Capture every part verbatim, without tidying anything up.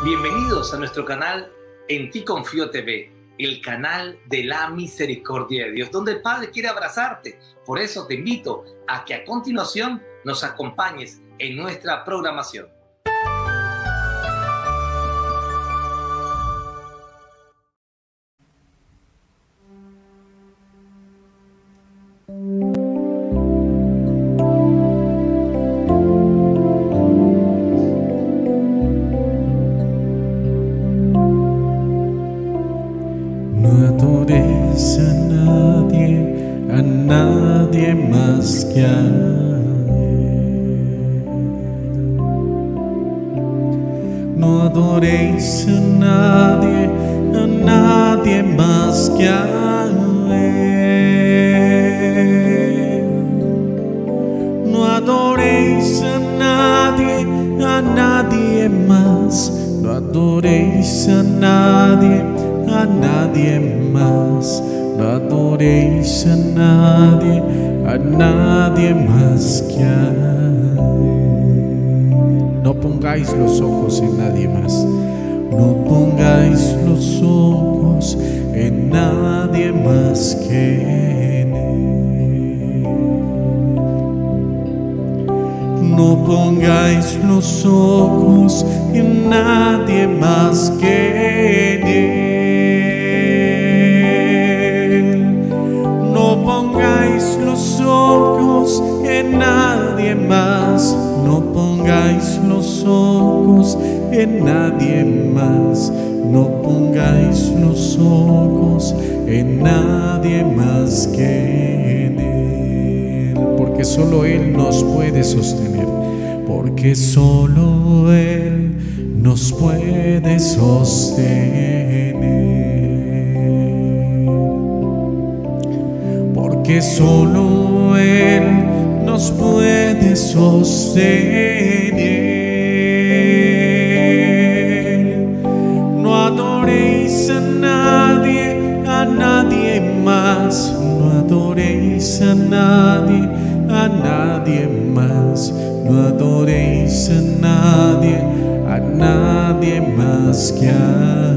Bienvenidos a nuestro canal En Ti Confío T V, el canal de la misericordia de Dios, donde el Padre quiere abrazarte. Por eso te invito a que a continuación nos acompañes en nuestra programación. No adoréis a nadie, a nadie más que a Él. No adoréis a nadie, a nadie más. No adoréis a nadie, a nadie más. No adoréis a nadie, a nadie más que a Él. No pongáis los ojos en nadie más. No pongáis los ojos en nadie más que en Él. No pongáis los ojos en nadie más que en Él. No pongáis los ojos en nadie más. No pongáis los ojos en nadie más. No pongáis los ojos en nadie más que en Él. Porque solo Él nos puede sostener. Porque solo Él nos puede sostener. Porque solo Él nos puede sostener. No adoréis a nadie, a nadie más. No adoréis a nadie, a nadie más. No adoréis a nadie, a nadie más que a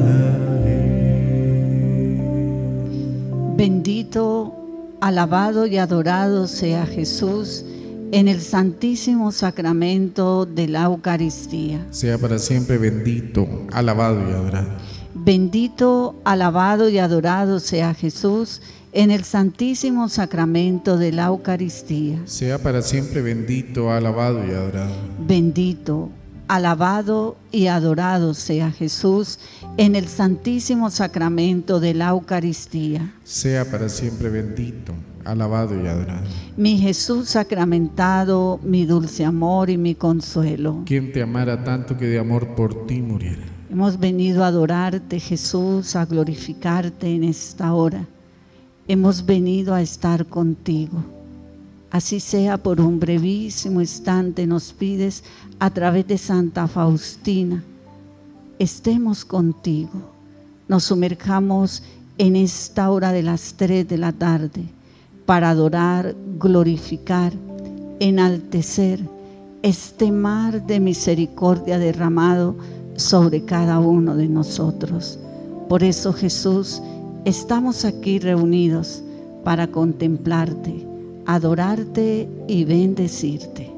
Él. Bendito, alabado y adorado sea Jesús en el santísimo sacramento de la Eucaristía. Sea para siempre bendito, alabado y adorado. Bendito, alabado y adorado sea Jesús en el santísimo sacramento de la Eucaristía. Sea para siempre bendito, alabado y adorado. Bendito, alabado y adorado sea Jesús en el santísimo sacramento de la Eucaristía. Sea para siempre bendito, alabado y adorado. Mi Jesús sacramentado, mi dulce amor y mi consuelo. ¿Quién te amara tanto que de amor por ti muriera? Hemos venido a adorarte, Jesús, a glorificarte en esta hora. Hemos venido a estar contigo. Así sea por un brevísimo instante, nos pides a través de Santa Faustina, estemos contigo. Nos sumerjamos en esta hora de las tres de la tarde para adorar, glorificar, enaltecer este mar de misericordia derramado sobre cada uno de nosotros. Por eso, Jesús, estamos aquí reunidos para contemplarte, adorarte y bendecirte.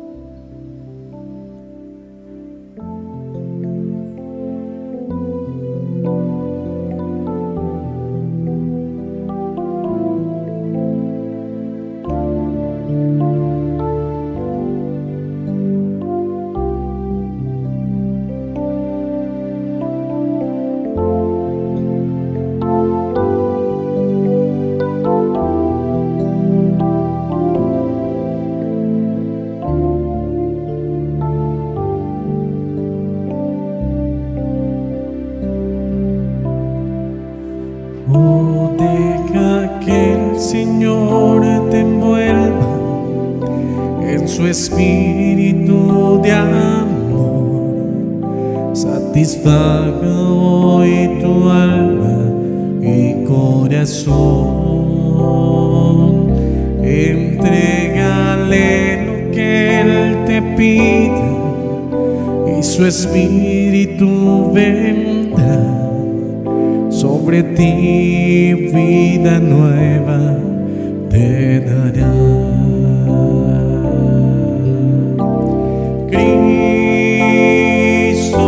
Oh, deja que el Señor te envuelva en su espíritu de amor. Satisfaga hoy tu alma y corazón. Entrégale lo que Él te pida y y su espíritu vendrá sobre ti, vida nueva te dará. Cristo,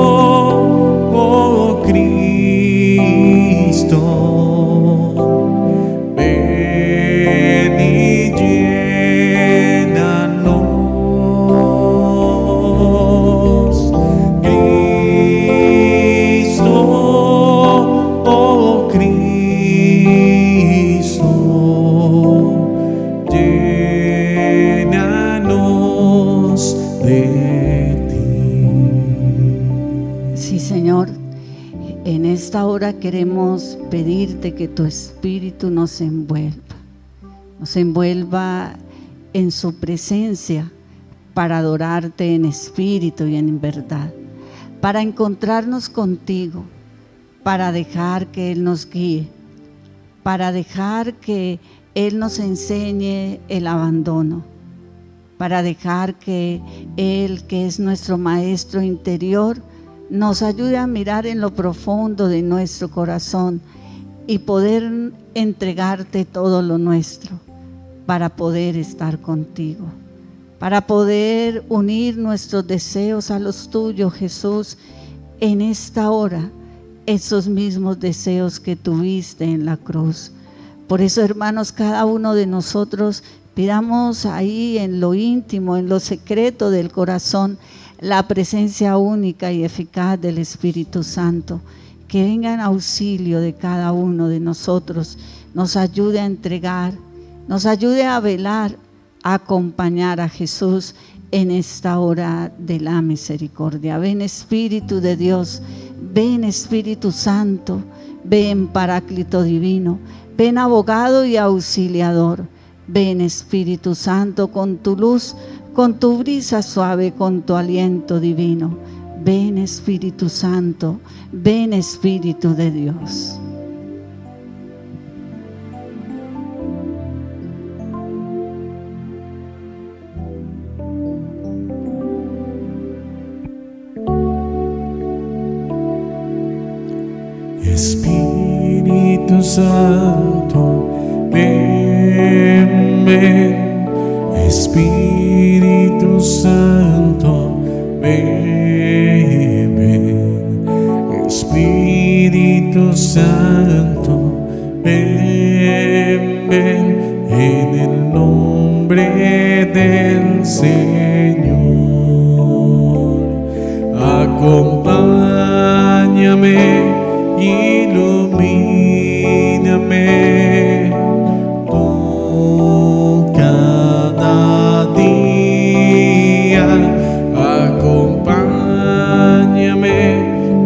oh Cristo, ven y llénanos. Cristo, oh Cristo, llénanos de Sí, Señor, en esta hora queremos pedirte que tu Espíritu nos envuelva, nos envuelva en su presencia para adorarte en espíritu y en verdad, para encontrarnos contigo, para dejar que Él nos guíe, para dejar que Él nos enseñe el abandono, para dejar que Él, que es nuestro Maestro interior, nos ayude a mirar en lo profundo de nuestro corazón y poder entregarte todo lo nuestro para poder estar contigo, para poder unir nuestros deseos a los tuyos, Jesús, en esta hora, esos mismos deseos que tuviste en la cruz. Por eso, hermanos, cada uno de nosotros pidamos ahí en lo íntimo, en lo secreto del corazón, la presencia única y eficaz del Espíritu Santo, que venga en auxilio de cada uno de nosotros, nos ayude a entregar, nos ayude a velar, a acompañar a Jesús en esta hora de la misericordia. Ven, Espíritu de Dios, ven, Espíritu Santo, ven, Paráclito Divino, ven, abogado y auxiliador, ven, Espíritu Santo, con tu luz, con tu brisa suave, con tu aliento divino. Ven, Espíritu Santo, ven, Espíritu de Dios. Espíritu Santo, ven, ven. Espíritu Santo, ven, ven. Espíritu Santo, ven, ven. En el nombre del Señor, acompáñame, ilumíname. Tú cada día acompáñame,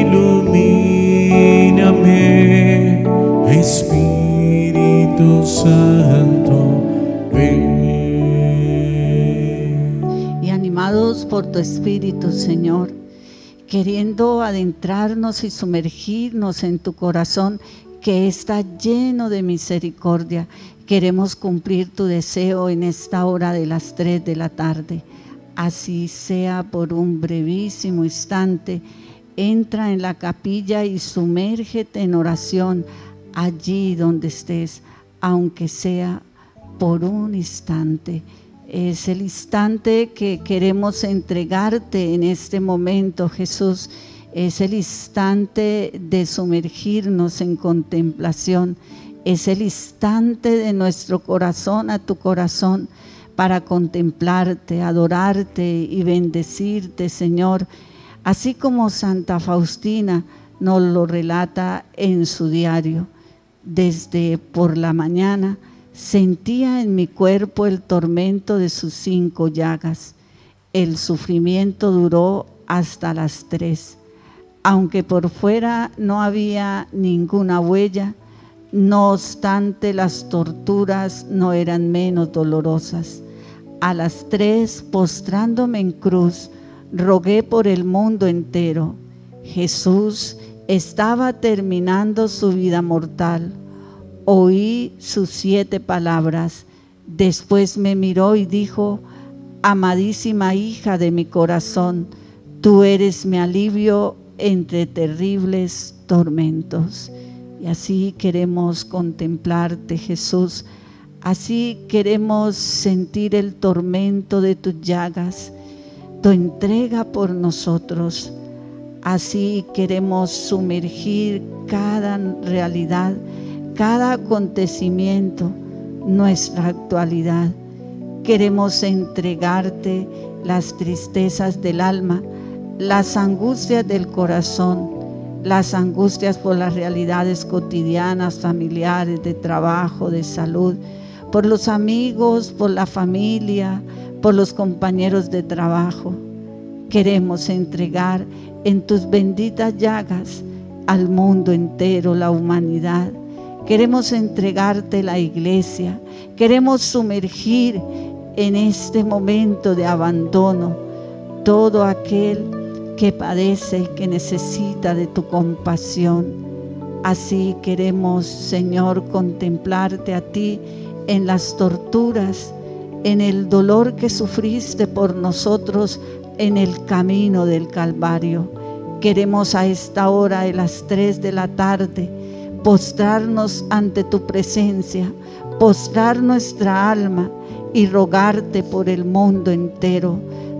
ilumíname. Espíritu Santo, ven. Y animados por tu Espíritu, Señor, queriendo adentrarnos y sumergirnos en tu corazón, que está lleno de misericordia, queremos cumplir tu deseo en esta hora de las tres de la tarde. Así sea por un brevísimo instante, entra en la capilla y sumérgete en oración allí donde estés, aunque sea por un instante. Es el instante que queremos entregarte en este momento, Jesús. Es el instante de sumergirnos en contemplación. Es el instante de nuestro corazón a tu corazón para contemplarte, adorarte y bendecirte, Señor. Así como Santa Faustina nos lo relata en su diario. Desde por la mañana sentía en mi cuerpo el tormento de sus cinco llagas. El sufrimiento duró hasta las tres. Aunque por fuera no había ninguna huella, no obstante las torturas no eran menos dolorosas. A las tres, postrándome en cruz, rogué por el mundo entero. Jesús estaba terminando su vida mortal. Oí sus siete palabras. Después me miró y dijo: amadísima hija de mi corazón, Tú eres mi alivio entre terribles tormentos. Y así queremos contemplarte, Jesús. Así queremos sentir el tormento de tus llagas, tu entrega por nosotros. Así queremos sumergir cada realidad, cada acontecimiento, nuestra actualidad. Queremos entregarte las tristezas del alma, las angustias del corazón, las angustias por las realidades cotidianas, familiares, de trabajo, de salud, por los amigos, por la familia, por los compañeros de trabajo. Queremos entregar en tus benditas llagas al mundo entero, la humanidad. Queremos entregarte la iglesia. Queremos sumergir en este momento de abandono todo aquel que padece, que necesita de tu compasión. Así queremos, Señor, contemplarte a ti en las torturas, en el dolor que sufriste por nosotros en el camino del Calvario. Queremos a esta hora de las tres de la tarde postrarnos ante tu presencia, postrar nuestra alma y rogarte por el mundo entero,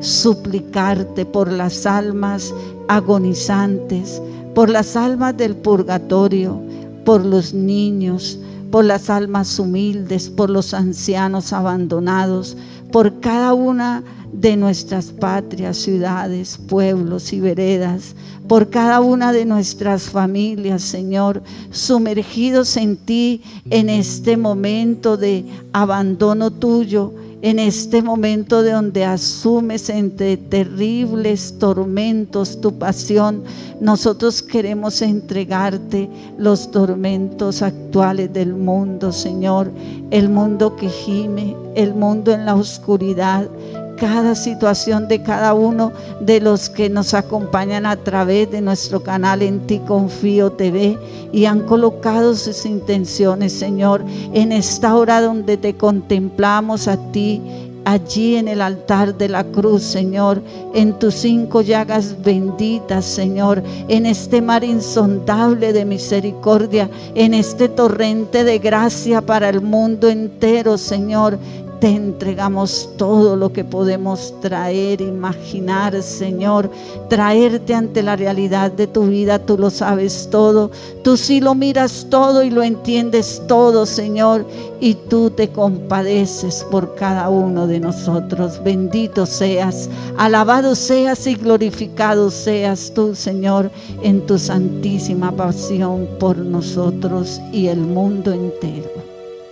suplicarte por las almas agonizantes, por las almas del purgatorio, por los niños, por las almas humildes, por los ancianos abandonados, por cada una de nuestras patrias, ciudades, pueblos y veredas, por cada una de nuestras familias, Señor, sumergidos en ti en este momento de abandono tuyo, en este momento de donde asumes entre terribles tormentos tu pasión. Nosotros queremos entregarte los tormentos actuales del mundo, Señor, el mundo que gime, el mundo en la oscuridad, cada situación de cada uno de los que nos acompañan a través de nuestro canal En Ti Confío T V y han colocado sus intenciones, Señor, en esta hora donde te contemplamos a ti, allí en el altar de la cruz, Señor, en tus cinco llagas benditas, Señor, en este mar insondable de misericordia, en este torrente de gracia para el mundo entero, Señor. Te entregamos todo lo que podemos traer, imaginar, Señor, traerte ante la realidad de tu vida. Tú lo sabes todo, tú sí lo miras todo y lo entiendes todo, Señor, y tú te compadeces por cada uno de nosotros. Bendito seas, alabado seas y glorificado seas tú, Señor, en tu santísima pasión por nosotros y el mundo entero.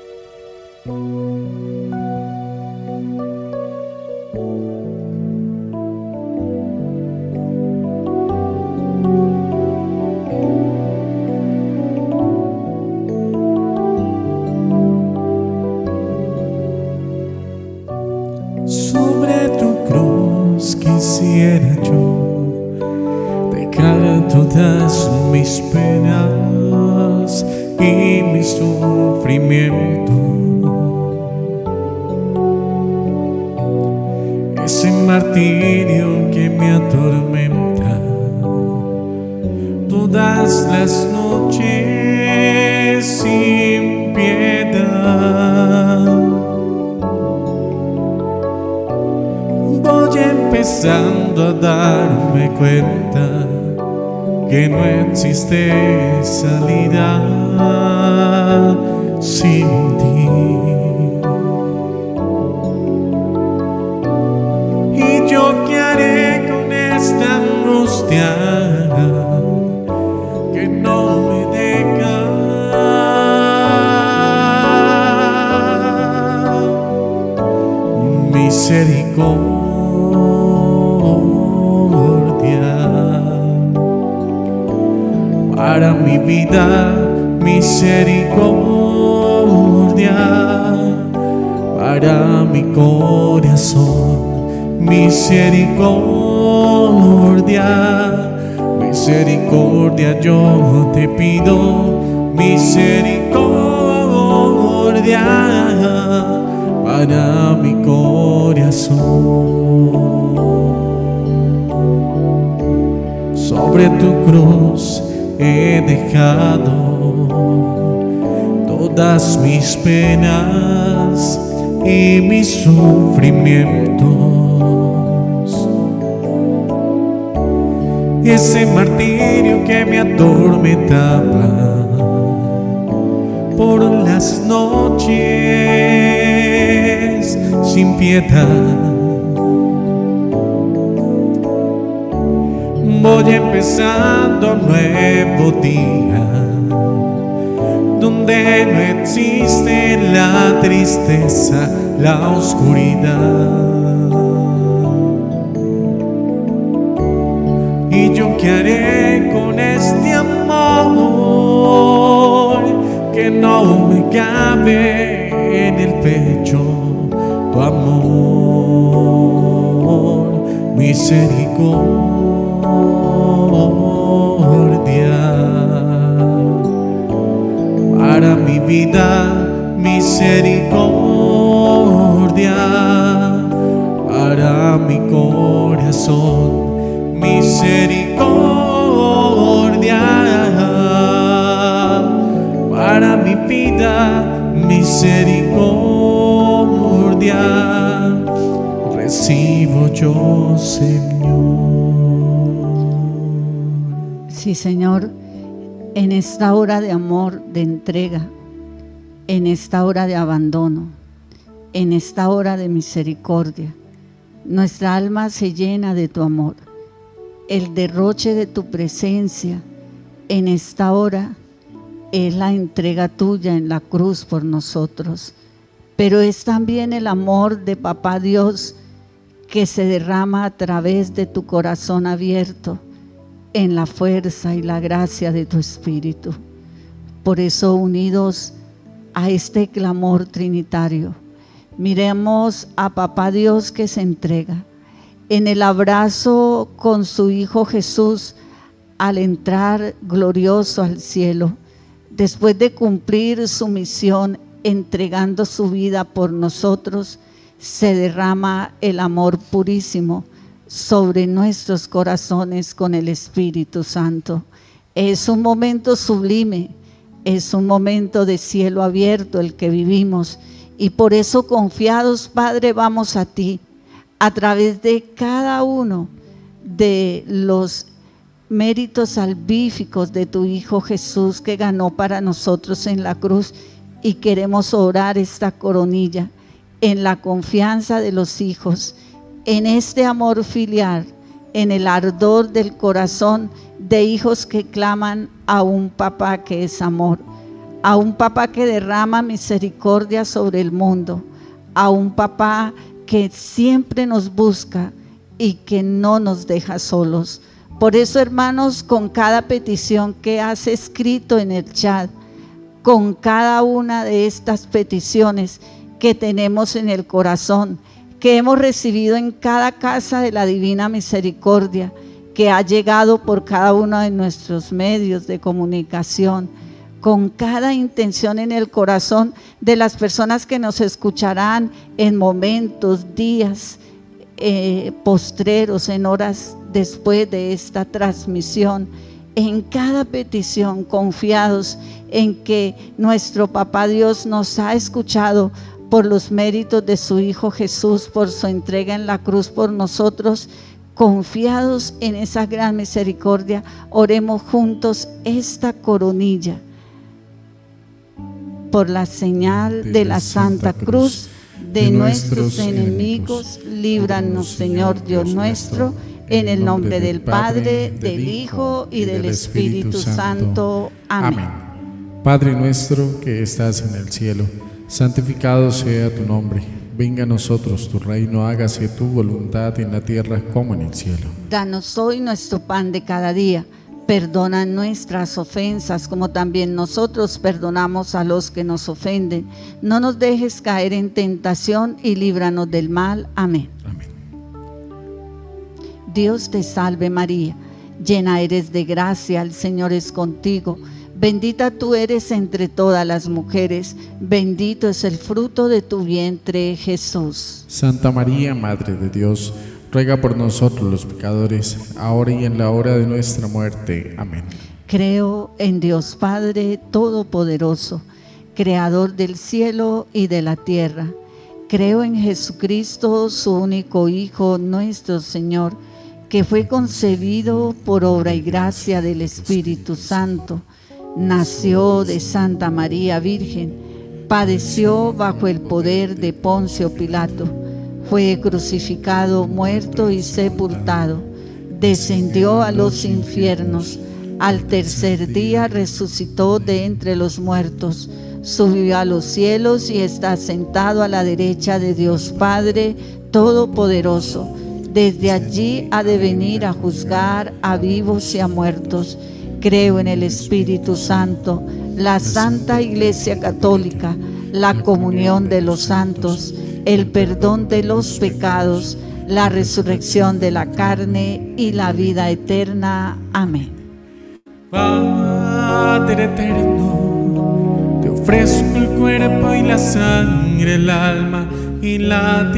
Sobre tu cruz quisiera yo dejar todas mis penas y mi sufrimiento, ese martirio que me atormenta todas las noches sin piedad. Voy empezando a darme cuenta que no existe salida sin ti. ¿Y yo qué haré con esta angustia que no me deja? Misericordia para mi vida, misericordia para mi corazón, misericordia, misericordia yo te pido, misericordia para mi corazón. sobre tu cruz he dejado todas mis penas y mis sufrimientos. Ese martirio que me atormentaba por las noches sin piedad, voy empezando un nuevo día donde no existe la tristeza, la oscuridad. ¿Y yo qué haré con este amor que no me cabe en el pecho? Tu amor, misericordia para mi vida, misericordia para mi corazón, misericordia para mi vida, misericordia recibo yo, Señor. Sí, Señor, en esta hora de amor, de entrega, en esta hora de abandono, en esta hora de misericordia, nuestra alma se llena de tu amor. El derroche de tu presencia en esta hora es la entrega tuya en la cruz por nosotros, pero es también el amor de Papá Dios que se derrama a través de tu corazón abierto en la fuerza y la gracia de tu Espíritu. Por eso, unidos a este clamor trinitario, miremos a Papá Dios que se entrega en el abrazo con su Hijo Jesús al entrar glorioso al cielo, después de cumplir su misión entregando su vida por nosotros. Se derrama el amor purísimo sobre nuestros corazones con el Espíritu Santo. Es un momento sublime, es un momento de cielo abierto el que vivimos, y por eso confiados, Padre, vamos a ti a través de cada uno de los méritos salvíficos de tu Hijo Jesús que ganó para nosotros en la cruz, y queremos orar esta coronilla en la confianza de los hijos, en este amor filial, en el ardor del corazón de hijos que claman a un papá que es amor, a un papá que derrama misericordia sobre el mundo, a un papá que siempre nos busca y que no nos deja solos. Por eso, hermanos, con cada petición que has escrito en el chat, con cada una de estas peticiones que tenemos en el corazón, que hemos recibido en cada casa de la Divina Misericordia, que ha llegado por cada uno de nuestros medios de comunicación, con cada intención en el corazón de las personas que nos escucharán en momentos, días eh, postreros, en horas después de esta transmisión, en cada petición, confiados en que nuestro Papá Dios nos ha escuchado por los méritos de su Hijo Jesús, por su entrega en la cruz por nosotros. Confiados en esa gran misericordia, oremos juntos esta coronilla. Por la señal de, de la Santa Cruz de, de nuestros enemigos, líbranos, Señor Dios nuestro, en el nombre del Padre, del Hijo y del Espíritu Santo. Amén. Padre nuestro que estás en el cielo, santificado sea tu nombre. Venga a nosotros tu reino, hágase tu voluntad en la tierra como en el cielo. Danos hoy nuestro pan de cada día. Perdona nuestras ofensas como también nosotros perdonamos a los que nos ofenden. No nos dejes caer en tentación y líbranos del mal. Amén. Amén. Dios te salve María, llena eres de gracia, el Señor es contigo. Bendita tú eres entre todas las mujeres, bendito es el fruto de tu vientre, Jesús. Santa María, Madre de Dios, ruega por nosotros los pecadores, ahora y en la hora de nuestra muerte. Amén. Creo en Dios Padre Todopoderoso, Creador del cielo y de la tierra. Creo en Jesucristo, su único Hijo, nuestro Señor, que fue concebido por obra y gracia del Espíritu Santo. Nació de Santa María Virgen, padeció bajo el poder de Poncio Pilato, fue crucificado, muerto y sepultado, descendió a los infiernos, al tercer día resucitó de entre los muertos, subió a los cielos y está sentado a la derecha de Dios Padre Todopoderoso. Desde allí ha de venir a juzgar a vivos y a muertos. Creo en el Espíritu Santo, la Santa Iglesia Católica, la comunión de los santos, el perdón de los pecados, la resurrección de la carne y la vida eterna. Amén. Padre eterno, te ofrezco el cuerpo y la sangre, el alma y la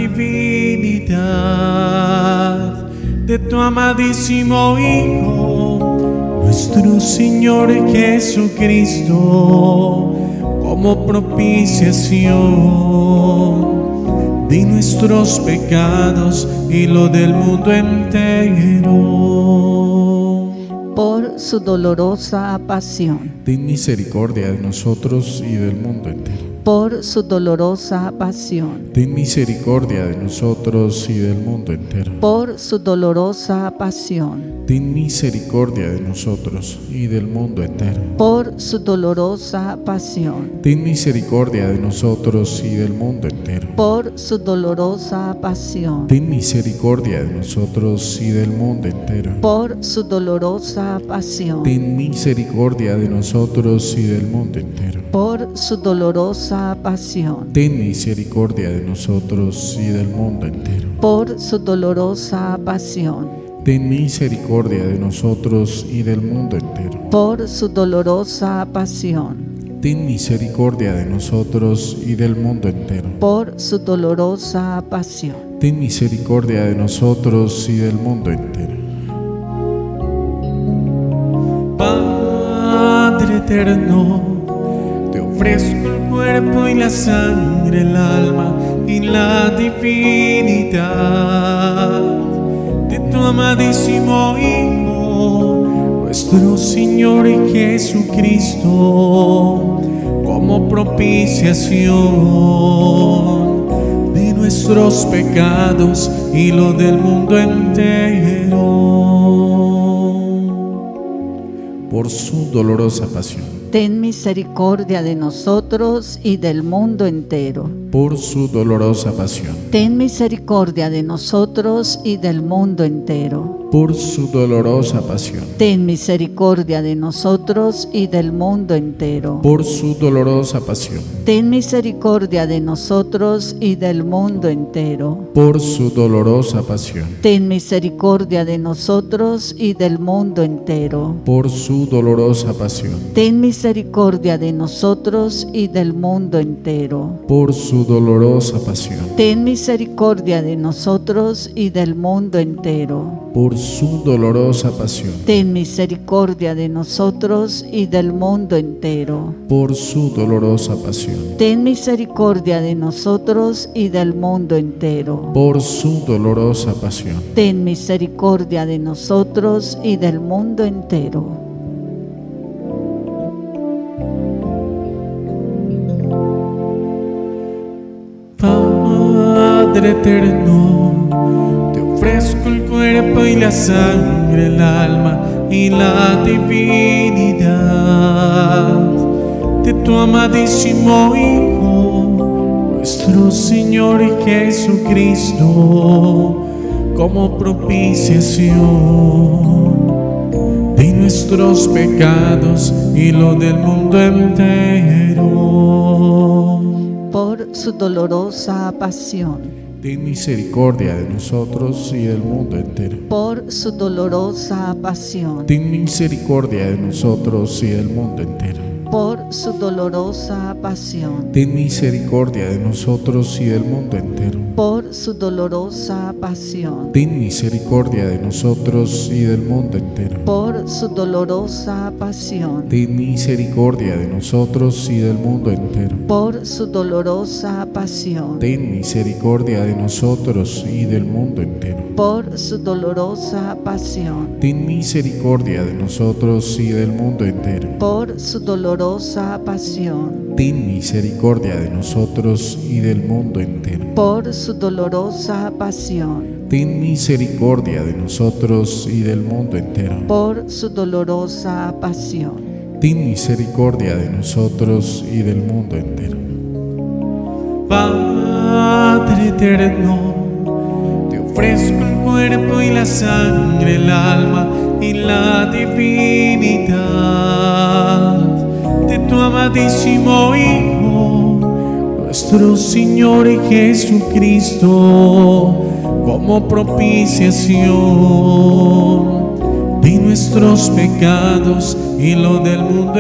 divinidad de tu amadísimo Hijo, nuestro Señor Jesucristo, como propiciación de nuestros pecados y lo del mundo entero. Por su dolorosa pasión, ten misericordia de nosotros y del mundo entero. Por su dolorosa pasión, ten misericordia de nosotros y del mundo entero. Por su dolorosa pasión, ten misericordia de nosotros y del mundo entero. Por su dolorosa pasión, ten misericordia de nosotros y del mundo entero. Por su dolorosa pasión, ten misericordia de nosotros y del mundo entero. Por su dolorosa pasión, ten misericordia de nosotros y del mundo entero. Por su dolorosa pasión, ten misericordia de nosotros y del mundo entero. Por su dolorosa pasión, ten misericordia de nosotros y del mundo entero. Por su dolorosa pasión, ten misericordia de nosotros y del mundo entero. Por su dolorosa pasión, ten misericordia de nosotros y del mundo entero. Padre eterno, te ofrezco el cuerpo y la sangre, el alma y la divinidad de tu amadísimo Hijo, nuestro Señor Jesucristo, como propiciación de nuestros pecados y lo del mundo entero. Por su dolorosa pasión, ten misericordia de nosotros y del mundo entero. Por su dolorosa pasión, ten misericordia de nosotros y del mundo entero. Por su dolorosa pasión, ten misericordia de nosotros y del mundo entero. Por su dolorosa pasión, ten misericordia de nosotros y del mundo entero. Por su dolorosa pasión, ten misericordia de nosotros y del mundo entero. Por su dolorosa pasión, ten misericordia de nosotros y del mundo entero. Por su dolorosa pasión, ten misericordia de nosotros y del mundo entero. Por su dolorosa pasión, ten misericordia de nosotros y del mundo entero. Por su dolorosa pasión, ten misericordia de nosotros y del mundo entero. Por su dolorosa pasión, ten misericordia de nosotros y del mundo entero. Padre eterno, te ofrezco el cuerpo y la sangre, el alma y la divinidad de tu amadísimo Hijo, nuestro Señor Jesucristo, como propiciación de nuestros pecados y lo del mundo entero. Por su dolorosa pasión, ten misericordia de nosotros y del mundo entero. Por su dolorosa pasión, ten misericordia de nosotros y del mundo entero. Por su dolorosa pasión, ten misericordia de nosotros y del mundo entero. Por por su dolorosa pasión, ten misericordia de nosotros y del mundo entero. por su dolorosa pasión, Ten misericordia de nosotros y del mundo entero. por su dolorosa pasión, Ten misericordia de nosotros y del mundo entero. por su dolorosa pasión, Ten misericordia de nosotros y del mundo entero. por su dolorosa pasión, Ten misericordia de nosotros y del mundo entero. por su dolorosa pasión, Ten misericordia de nosotros y del mundo entero. por su dolorosa pasión. Ten misericordia de nosotros y del mundo entero. Padre eterno, te ofrezco el cuerpo y la sangre, el alma y la divinidad de tu amadísimo Hijo, nuestro Señor Jesucristo, como propiciación de nuestros pecados y lo del mundo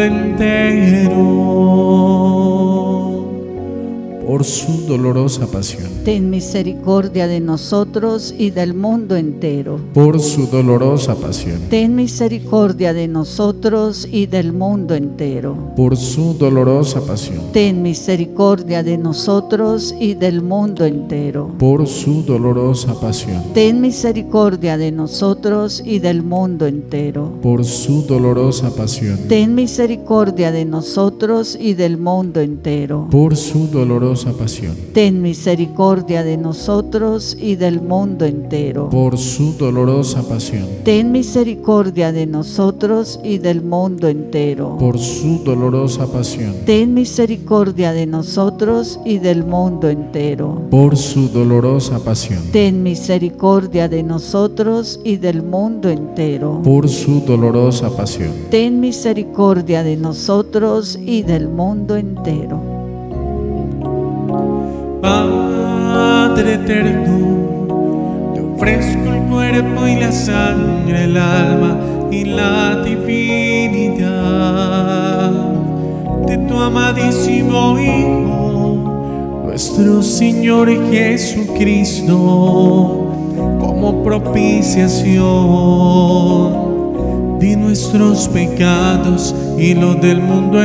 entero, por su dolorosa pasión. Ten misericordia de nosotros y del mundo entero. Por su dolorosa pasión. Ten misericordia de nosotros y del mundo entero. Por su dolorosa pasión. Ten misericordia de nosotros y del mundo entero. Por su dolorosa pasión. Ten misericordia de nosotros y del mundo entero. Por su dolorosa pasión. Ten misericordia de nosotros y del mundo entero. Por su dolorosa pasión. Ten misericordia de nosotros y del mundo entero. Por su dolorosa pasión. Ten misericordia de nosotros y del mundo entero. Por su dolorosa pasión. Ten misericordia de nosotros y del mundo entero. Por su dolorosa pasión. Ten misericordia de nosotros y del mundo entero. Por su dolorosa pasión. Ten misericordia de nosotros y del mundo entero. Padre eterno, te ofrezco el cuerpo y la sangre, el alma y la divinidad de tu amadísimo Hijo, nuestro Señor Jesucristo, como propiciación de nuestros pecados y los del mundo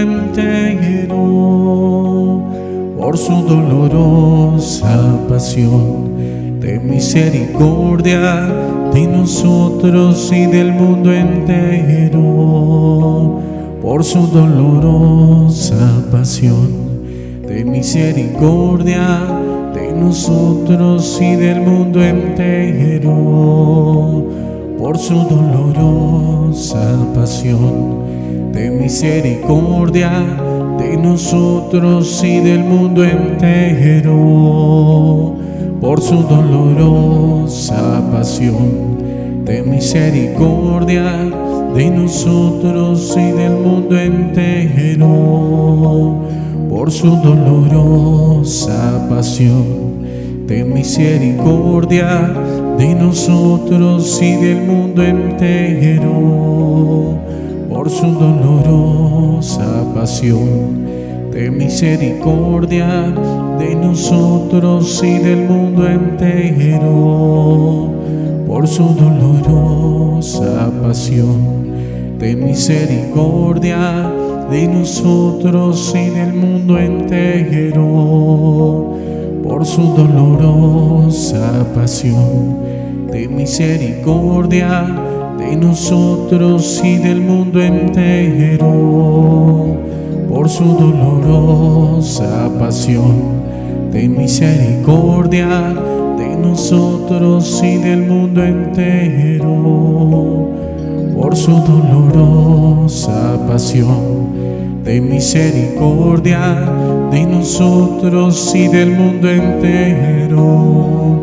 entero. Por su dolorosa pasión, ten misericordia de nosotros y del mundo entero. Por su dolorosa pasión, ten misericordia de nosotros y del mundo entero. Por su dolorosa pasión, ten misericordia de nosotros y del mundo entero. Por su dolorosa pasión, ten misericordia de nosotros y del mundo entero. Por su dolorosa pasión, ten misericordia de nosotros y del mundo entero. Por su dolorosa pasión, ten misericordia de nosotros y del mundo entero. Por su dolorosa pasión, ten misericordia de nosotros y del mundo entero. Por su dolorosa pasión, ten misericordia de nosotros y del mundo entero. Por su dolorosa pasión, ten misericordia de nosotros y del mundo entero. Por su dolorosa pasión, ten misericordia de nosotros y del mundo entero.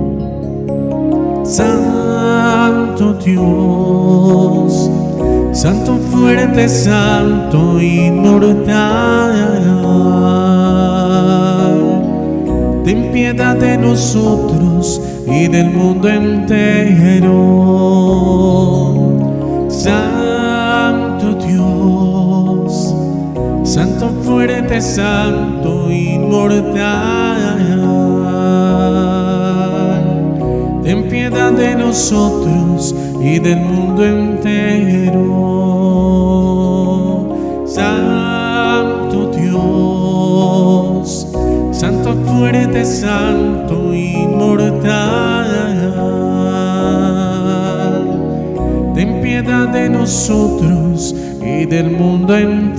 Santo Dios, Santo fuerte, Santo inmortal, ten piedad de nosotros y del mundo entero. Santo Dios, Santo fuerte, Santo inmortal, ten piedad de nosotros y del mundo entero. Santo Dios, Santo fuerte, Santo inmortal, ten piedad de nosotros y del mundo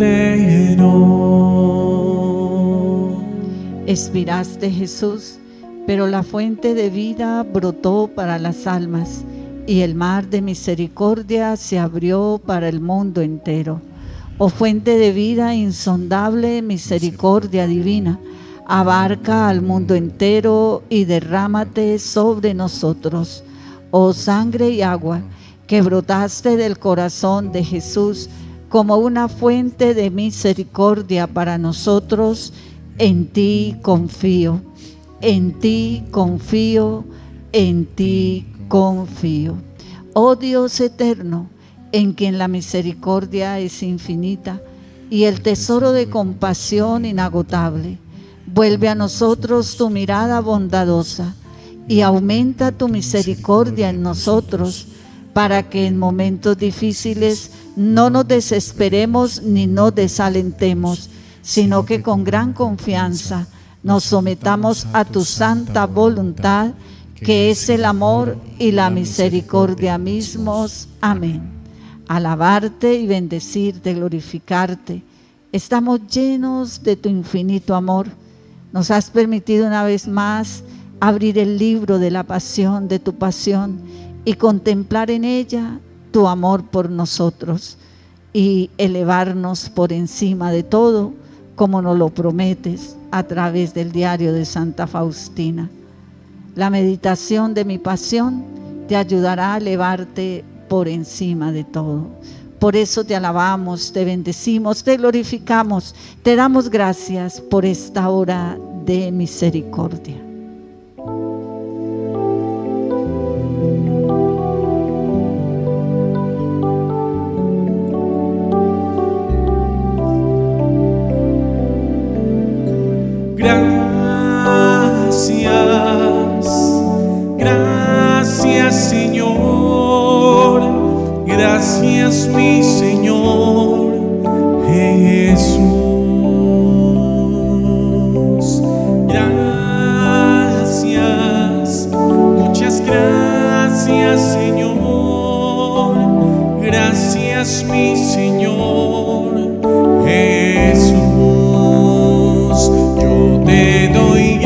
entero. Expiraste, Jesús, pero la fuente de vida brotó para las almas y el mar de misericordia se abrió para el mundo entero. Oh fuente de vida insondable, misericordia divina, abarca al mundo entero y derrámate sobre nosotros. Oh sangre y agua, que brotaste del corazón de Jesús como una fuente de misericordia para nosotros, en ti confío, en ti confío, en ti confío. Oh Dios eterno, en quien la misericordia es infinita y el tesoro de compasión inagotable, vuelve a nosotros tu mirada bondadosa y aumenta tu misericordia en nosotros, para que en momentos difíciles no nos desesperemos ni nos desalentemos, sino que con gran confianza nos sometamos a tu santa voluntad, que es el amor y la misericordia mismos. Amén. Alabarte y bendecirte, glorificarte. Estamos llenos de tu infinito amor. Nos has permitido una vez más abrir el libro de la pasión, de tu pasión, y contemplar en ella tu amor por nosotros y elevarnos por encima de todo, como nos lo prometes a través del diario de Santa Faustina. La meditación de mi pasión te ayudará a elevarte por encima de todo. Por eso te alabamos, te bendecimos, te glorificamos, te damos gracias por esta hora de misericordia. Gracias, gracias Señor, gracias mi Señor Jesús. Gracias, muchas gracias Señor, gracias mi Señor Jesús. Yo te doy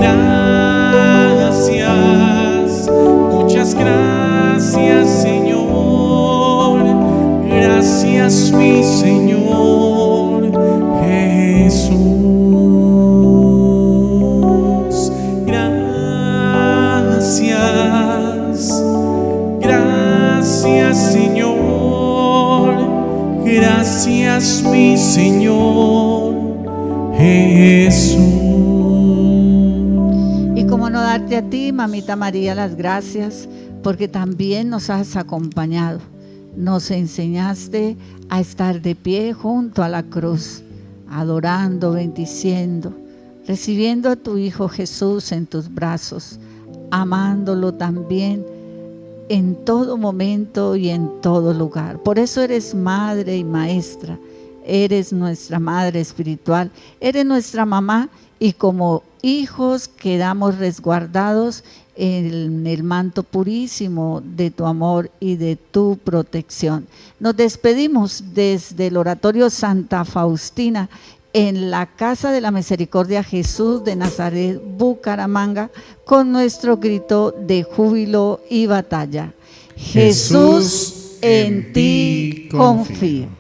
gracias, muchas gracias Señor, gracias mi Señor Jesús. Gracias, gracias Señor, gracias mi Señor Jesús. Y cómo no darte a ti, Mamita María, las gracias, porque también nos has acompañado. Nos enseñaste a estar de pie junto a la cruz, adorando, bendiciendo, recibiendo a tu Hijo Jesús en tus brazos, amándolo también en todo momento y en todo lugar. Por eso eres madre y maestra, eres nuestra madre espiritual, eres nuestra mamá, y como hijos quedamos resguardados en el manto purísimo de tu amor y de tu protección. Nos despedimos desde el Oratorio Santa Faustina en la Casa de la Misericordia Jesús de Nazaret, Bucaramanga, con nuestro grito de júbilo y batalla. Jesús, en ti confío.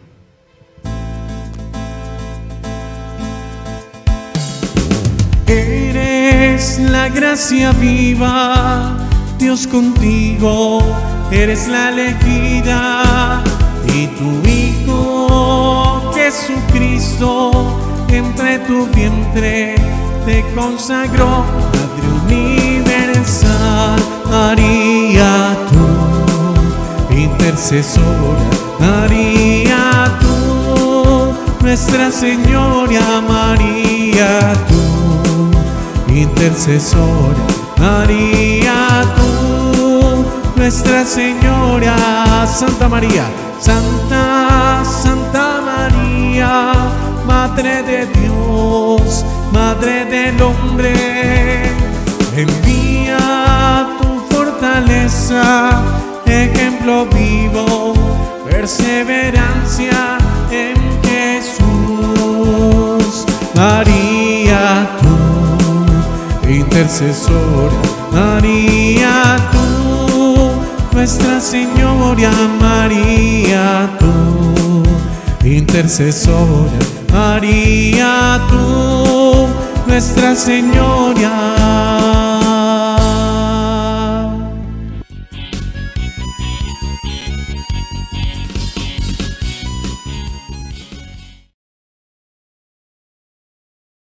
Eres la gracia viva, Dios contigo, eres la elegida, y tu Hijo Jesucristo entre tu vientre te consagró. Madre universal, María tú, intercesora, María tú, Nuestra Señora, María tú, intercesora, María tú, Nuestra Señora, Santa María, Santa, Santa María, Madre de Dios, Madre del hombre, envía tu fortaleza, ejemplo vivo, perseverancia en Jesús. María, tú, intercesora, María, tú, Nuestra Señora, María, tú, intercesora, María, tú, Nuestra Señora.